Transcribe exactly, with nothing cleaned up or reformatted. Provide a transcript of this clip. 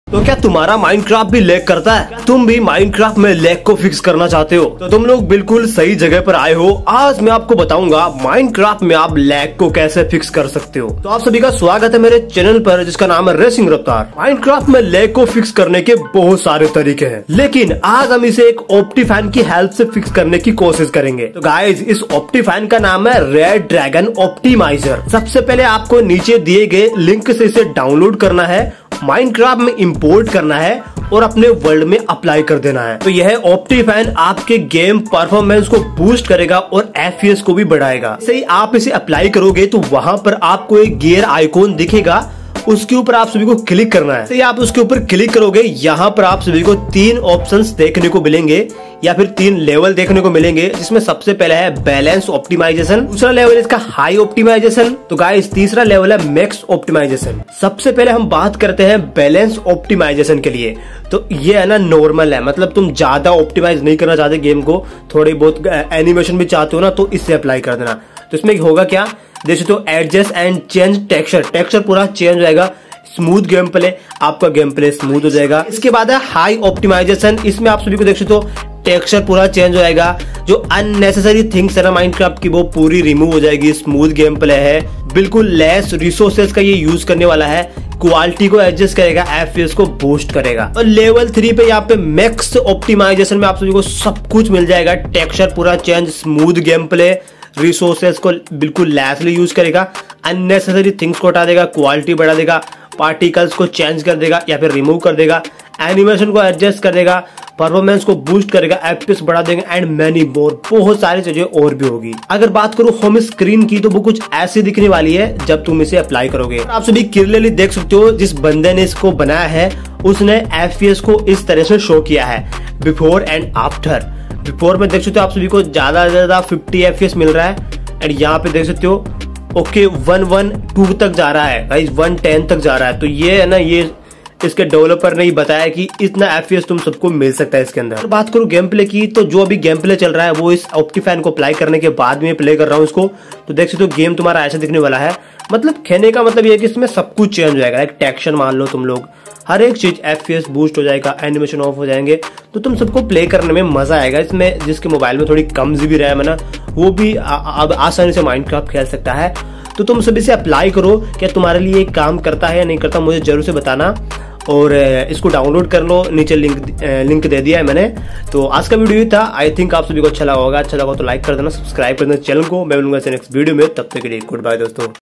तो क्या तुम्हारा माइनक्राफ्ट भी लैग करता है? तुम भी माइनक्राफ्ट में लैग को फिक्स करना चाहते हो? तो तुम लोग बिल्कुल सही जगह पर आए हो। आज मैं आपको बताऊंगा माइनक्राफ्ट में आप लैग को कैसे फिक्स कर सकते हो। तो आप सभी का स्वागत है मेरे चैनल पर जिसका नाम है रेसिंग रफ्तार। माइनक्राफ्ट में लैग को फिक्स करने के बहुत सारे तरीके हैं, लेकिन आज हम इसे एक ऑप्टीफैन की हेल्प से फिक्स करने की कोशिश करेंगे। तो गाइज, इस ऑप्टीफैन का नाम है रेड ड्रैगन ऑप्टिमाइजर। सबसे पहले आपको नीचे दिए गए लिंक से इसे डाउनलोड करना है, माइनक्राफ्ट में इंपोर्ट करना है और अपने वर्ल्ड में अप्लाई कर देना है। तो यह ऑप्टीफैन आपके गेम परफॉर्मेंस को बूस्ट करेगा और एफ पी एस को भी बढ़ाएगा। जैसे ही आप इसे अप्लाई करोगे तो वहां पर आपको एक गियर आइकॉन दिखेगा, उसके ऊपर आप सभी को क्लिक करना है। तो आप उसके ऊपर क्लिक करोगे, यहाँ पर आप सभी को तीन ऑप्शंस देखने को मिलेंगे या फिर तीन लेवल देखने को मिलेंगे, जिसमें सबसे पहला है बैलेंस ऑप्टिमाइजेशन, दूसरा लेवल है इसका हाई ऑप्टिमाइजेशन, तो गाइस तीसरा लेवल है मैक्स ऑप्टिमाइजेशन। सबसे पहले हम बात करते हैं बैलेंस ऑप्टिमाइजेशन के लिए। तो ये है ना नॉर्मल है, मतलब तुम ज्यादा ऑप्टिमाइज नहीं करना चाहते गेम को, थोड़ी बहुत एनिमेशन भी चाहते हो ना, तो इससे अप्लाई कर देना। तो इसमें होगा क्या, जैसे तो adjust and change texture, texture पूरा चेंज हो जाएगा, स्मूथ गेम प्ले, आपका गेम प्ले स्मूथ हो जाएगा। इसके बाद है हाई ऑप्टिमाइजेशन, इसमें आप सभी को देख सकते हो टेक्सचर पूरा चेंज हो जाएगा, जो अननेसेसरी थिंग्स है ना माइनक्राफ्ट की वो पूरी रिमूव हो जाएगी, स्मूथ गेम प्ले है, बिल्कुल लेस रिसोर्सेज का ये यूज करने वाला है, क्वालिटी को एडजस्ट करेगा, एफ पी एस को बूस्ट करेगा। और लेवल थ्री पे यहाँ पे मैक्स ऑप्टिमाइजेशन में आप सभी को सब कुछ मिल जाएगा, टेक्सचर पूरा change, smooth game play, resources को बिल्कुल लेसली यूज करेगा, अननेसेसरी थिंग्स को हटा देगा, क्वालिटी बढ़ा देगा, पार्टिकल्स को चेंज कर देगा या फिर रिमूव कर देगा, एनिमेशन को एडजस्ट कर देगा, परफॉर्मेंस को बूस्ट करेगा, एफ पी एस बढ़ा देगा एंड मैनी मोर, बहुत सारी चीजें और भी होगी। अगर बात करूं होम स्क्रीन की तो वो कुछ ऐसी दिखने वाली है जब तुम इसे अप्लाई करोगे। आप सभी क्लियरली देख सकते हो, जिस बंदे ने इसको बनाया है उसने एफ पी एस को इस तरह से शो किया है, बिफोर एंड आफ्टर। बिफोर में देख सकते हो आप सभी को ज्यादा से ज्यादा फिफ्टी एफ पी एस मिल रहा है एंड यहाँ पे देख सकते हो ओके वन वन टू तक जा रहा है, गाइस वन टेन तक जा रहा है। तो ये है ना, ये इसके डेवलपर ने ही बताया कि इतना एफ पी एस तुम सबको मिल सकता है इसके अंदर। और बात करूं गेम प्ले की, तो जो अभी गेम प्ले चल रहा है वो इस ऑप्टीफैन को अप्लाई करने के बाद में प्ले कर रहा हूं इसको, तो देख सकते हो गेम तुम्हारा ऐसा दिखने वाला है। मतलब कहने का मतलब ये है कि इसमें सब कुछ चेंज हो जाएगा, एक टेक्सचर मान लो तुम लोग, हर एक चीज एफ पी एस बूस्ट हो जाएगा, एनिमेशन ऑफ हो जाएंगे, तो तुम सबको प्ले करने में मजा आएगा। इसमें जिसके मोबाइल में थोड़ी कम जीबी रैम है ना, वो भी अब आसानी से माइनक्राफ्ट खेल सकता है। तो तुम सभी से अप्लाई करो, क्या तुम्हारे लिए काम करता है या नहीं करता, मुझे जरूर से बताना। और इसको डाउनलोड कर लो, नीचे लिंक लिंक दे दिया है मैंने। तो आज का वीडियो था, आई थिंक आप सभी को अच्छा लगा होगा। अच्छा लगा तो लाइक कर देना, सब्सक्राइब कर देना चैनल को। मैं मिलूंगा नेक्स्ट वीडियो में, तब तक के लिए गुड बाय दोस्तों।